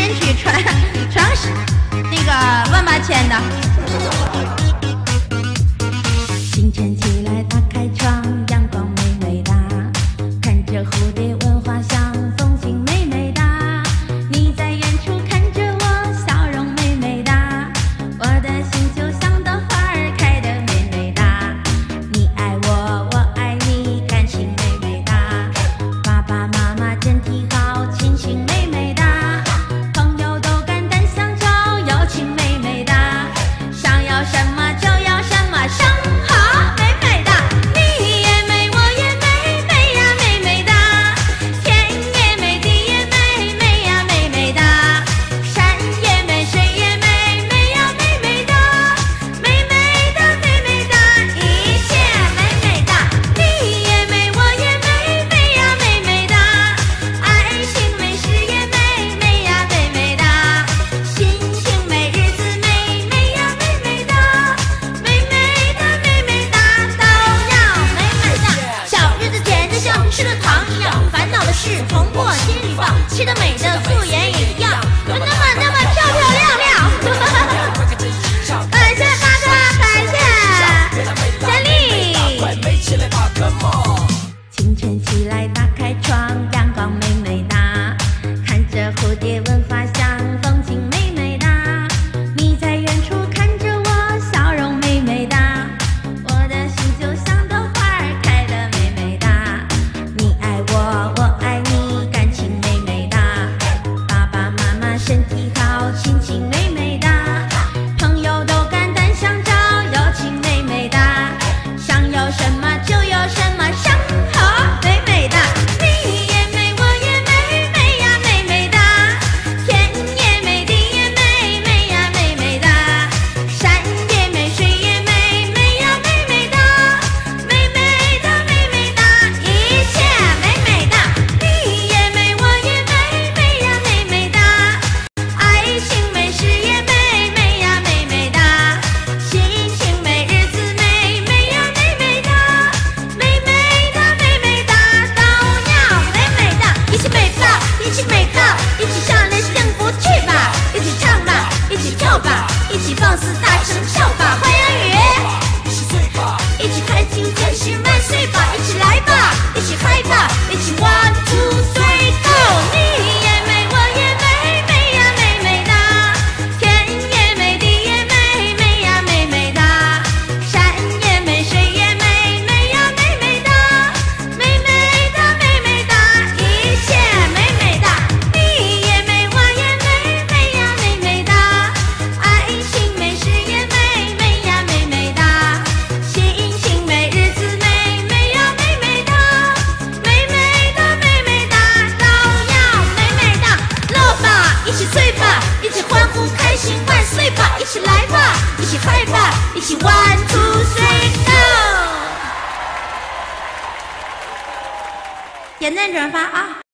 曲全是那个万八千的。清晨起来打开窗，阳光美美哒，看着蝴蝶闻花香，风景美美哒。你在远处看着我，笑容美美哒，我的心就像朵花儿开得美美哒。你爱我，我爱你，感情美美哒。爸爸妈妈真挺好，亲情美美哒。朋友都敢胆相交，友情美美哒。想要什么就要什么，生活美美哒。你也美，我也美，美呀美美哒。天也美，地也美，美呀美美哒。山也美，水也美，美呀美美哒。美美的美美哒，一切美美哒。你也美，我也美，美呀美美哒。爱情美，事业美，美呀美美哒。心情美，日子美，美呀美美哒。美美的美美哒，都要美美哒。小日子甜得像吃了糖一样，烦恼的事红过心里放，吃得美的素颜一样，那么漂漂亮亮。感谢大哥，感谢小丽。清晨起来打开窗，阳光美美哒，看着蝴蝶闻花香，风景美美哒。你在远处看着我，笑容美美哒，我的心就像朵花儿开得美美哒。你爱我，我爱你，感情美美哒。爸爸妈妈身体好，亲情美美哒。朋友都敢胆相交，友情美美哒。想有什么就有什么，生活美美哒。你也美，我也美，美呀美美哒。天也美，地也美，美呀美美哒。山也美，水也美，美呀美美哒。美美的美美哒，一切美美哒。你也美，我也美，美呀美美哒。爱情美，事业美，美呀美美哒。心情美，日子美，美呀美美哒。美美的美美哒，都要美美哒。一起美吧，一起美吧，一起向着幸福去吧，一起唱吧，一起跳吧，一起放肆大声笑吧。欢迎雨，一起开心健身万岁吧，一起来吧，一起嗨吧，一起 one two three go。你也美，我也美，美呀美美哒。天也美，地也美，美呀美美哒。山也美，水也美，美呀美美哒。美美的美美哒，一切美美哒。你也美，我也美，美呀美美哒。爱情美，事业美，美呀美美哒。心情美，日子美，美呀美美哒。美美的美美哒，都要美美哒。乐吧，一起醉吧，一起欢呼开心万岁吧，一起来吧，一起嗨吧，一起 one two three go。点赞转发啊！